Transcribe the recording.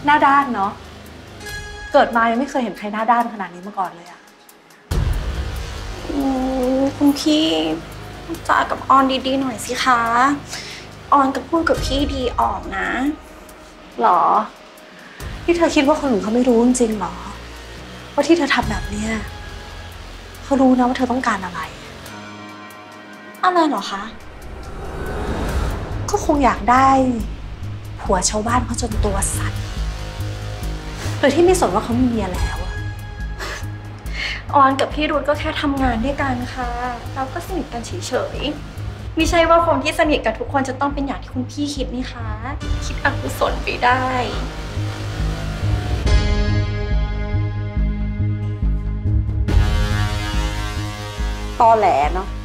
หน้าด้านเนาะเกิดมายังไม่เคยเห็นใครหน้าด้านขนาดนี้มาก่อนเลยอะคุณพี่จากับออนดีๆหน่อยสิคะออนก็พูดกับพี่ดีออกนะหรอที่เธอคิดว่าคนอื่นเขาไม่รู้จริงๆหรอว่าที่เธอทำแบบเนี้ยเขารู้นะว่าเธอต้องการอะไรเหรอคะก็คงอยากได้ผัวชาวบ้านเขาจนตัวสั่นโดยที่ไม่สนว่าเขามีเมียแล้วออนกับพี่รุธก็แค่ทำงานด้วยกันค่ะเราก็สนิทกันเฉยๆไม่ใช่ว่าคนที่สนิทกับทุกคนจะต้องเป็นอย่างที่คุณพี่คิดนี่คะคิดอกุศลไปได้ตอแหลเนาะ